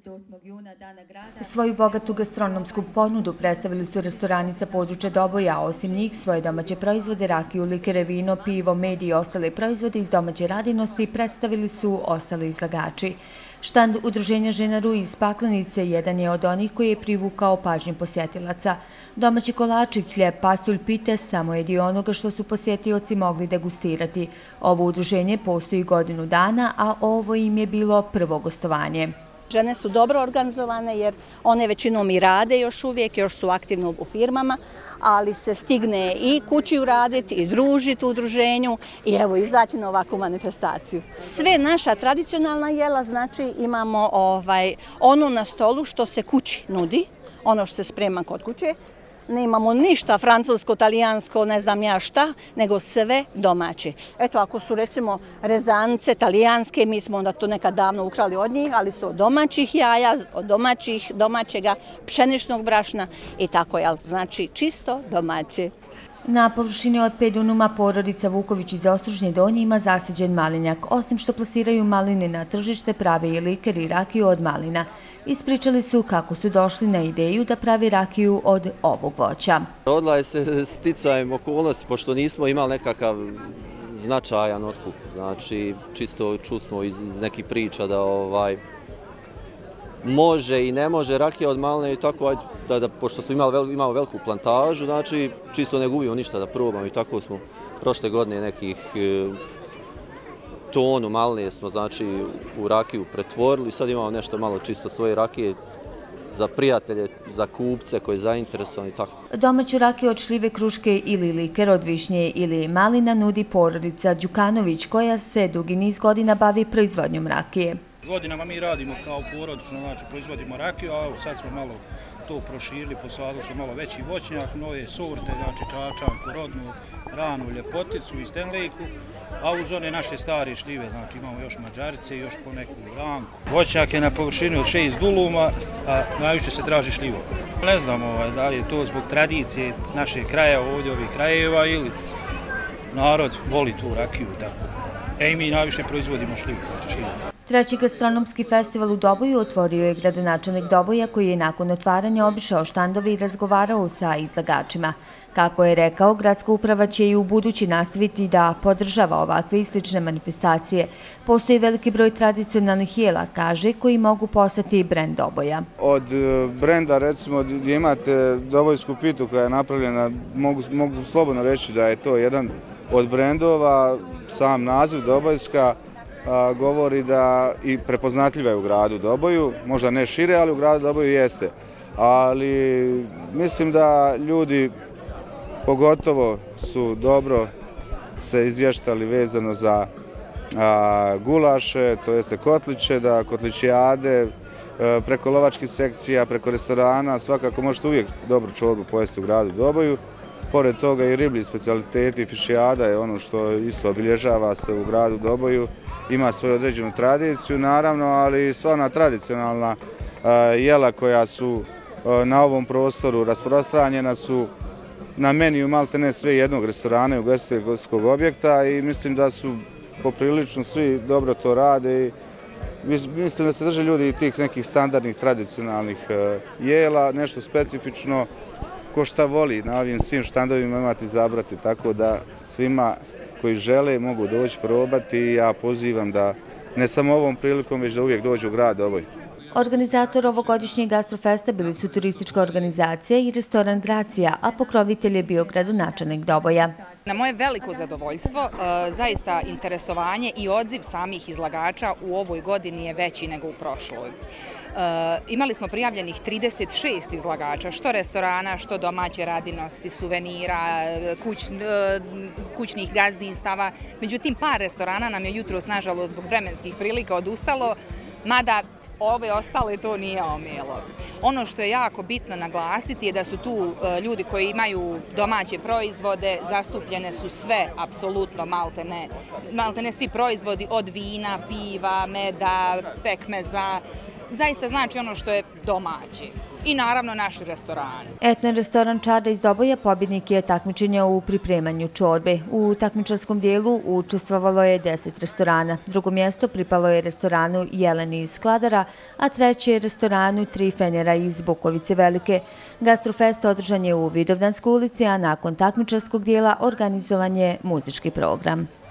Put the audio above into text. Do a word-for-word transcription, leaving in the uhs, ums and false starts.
dvadeset osmog juna Dana grada. Svoju bogatu gastronomsku ponudu predstavili su restorani sa područja Doboja, a osim njih svoje domaće proizvode, rakiju, likere, vino, pivo, med i ostale proizvode iz domaće radinosti predstavili su ostali izlagači. Štand Udruženja Ženaru iz Paklenice jedan je od onih koji je privukao pažnju posjetilaca. Domaći kolači, hljeb, pasulj, pite samo je dio onoga što su posjetioci mogli degustirati. Ovo udruženje postoji godinu dana, a ovo im je bilo prvo gostovanje. Žene su dobro organizovane jer one većinom i rade još uvijek, još su aktivne u firmama, ali se stigne i kući uraditi i družiti u udruženju i evo izaći na ovakvu manifestaciju. Sve naša tradicionalna jela, znači imamo ovaj, ono na stolu što se kući nudi, ono što se sprema kod kuće. Nemamo ništa francusko, talijansko, ne znam ja šta, nego sve domaće. Eto, ako su recimo rezance talijanske, mi smo onda to nekad davno ukrali od njih, ali su od domaćih jaja, od domaćih, domaćega pšeničnog brašna i tako, jel? Znači čisto domaće. Na površini od pet dunuma porodica Vuković iz Ostružnje Donje ima zasađen malinjak. Osim što plasiraju maline na tržište, prave i liker i rakiju od malina. Ispričali su kako su došli na ideju da pravi rakiju od ovog voća. Rodila je se sticajem okolnosti, pošto nismo imali nekakav značajan otkup. Znači, čisto čusmo iz, iz nekih priča da ovaj, može i ne može rakija od maline i tako, da, da, pošto smo imali, vel, imali veliku plantažu, znači čisto ne gubimo ništa da probamo i tako smo prošle godine nekih e, tonu maline smo znači u rakiju pretvorili. Sad imamo nešto malo čisto svoje rakije za prijatelje, za kupce koji je zainteresovan i tako. Domaću rakiju od šljive, kruške ili liker od višnje ili malina nudi porodica Đukanović koja se dugi niz godina bavi proizvodnjom rakije. Godinama mi radimo kao porodično, znači proizvodimo rakiju, a sad smo malo to proširili, posadili su malo veći voćnjak, nove sorte, znači čačanku, rodnu, ranu, ljepoticu i stenlejku, a uz one naše stare šljive, znači imamo još mađarice i još po neku ranku. Voćnjak je na površini od šest duluma, a najviše se traži šljivo. Ne znam ovaj, da li je to zbog tradicije naše kraja ovdje, ovih krajeva, ili narod voli tu rakiju i tako. E i mi najviše proizvodimo šljivu, znači šljivu. Treći gastronomski festival u Doboju otvorio je gradonačelnik Doboja koji je nakon otvaranja obišao štandove i razgovarao sa izlagačima. Kako je rekao, gradska uprava će i u budući nastaviti da podržava ovakve i slične manifestacije. Postoji veliki broj tradicionalnih jela, kaže, koji mogu postati brend Doboja. Od brenda, recimo, gdje imate dobojsku pitu koja je napravljena, mogu, mogu slobodno reći da je to jedan od brendova, sam naziv Dobojska, A, govori da i prepoznatljiva je u gradu Doboju, možda ne šire, ali u gradu Doboju jeste. Ali mislim da ljudi pogotovo su dobro se izvještali vezano za a, gulaše, to jeste kotliće, da kotličijade, a, preko lovačkih sekcija, preko restorana, svakako možete uvijek dobru čorbu pojesti u gradu Doboju. Pored toga i riblji specijaliteti, fišijada je ono što isto obilježava se u gradu Doboju. Ima svoju određenu tradiciju, naravno, ali sva ona tradicionalna jela koja su na ovom prostoru rasprostranjena su na meniju maltene sve jednog restorana i ugostiteljskog objekta i mislim da su poprilično svi dobro to rade i mislim da se drže ljudi tih nekih standardnih tradicionalnih jela, nešto specifično ko šta voli na ovim svim štandovima imati zabrati, tako da svima koji žele mogu doći probati i ja pozivam da ne samo ovom prilikom, već da uvijek dođu u grad Doboj. Organizator ovogodišnjeg Gastrofesta bili su turistička organizacija i restoran Gracija, a pokrovitelj je bio gradonačelnik Doboja. Na moje veliko zadovoljstvo, zaista interesovanje i odziv samih izlagača u ovoj godini je veći nego u prošloj. Imali smo prijavljenih trideset šest izlagača, što restorana, što domaće radinosti, suvenira, kuć, kućnih gazdinstava. Međutim, par restorana nam je jutros, nažalost, zbog vremenskih prilika odustalo, mada ove ostale to nije omelo. Ono što je jako bitno naglasiti je da su tu ljudi koji imaju domaće proizvode, zastupljene su sve, apsolutno maltene, maltene svi proizvodi od vina, piva, meda, pekmeza, zaista znači ono što je domaće. i naravno naši restorani. Etno restoran Čarda iz Doboja pobjednik je takmičenja u pripremanju čorbe. U takmičarskom dijelu učestvovalo je deset restorana. Drugo mjesto pripalo je restoranu Jeleni iz Skladara, a treće je restoranu Tri Fenjera iz Bukovice Velike. Gastrofest održan je u Vidovdanskoj ulici, a nakon takmičarskog dijela organizovan je muzički program.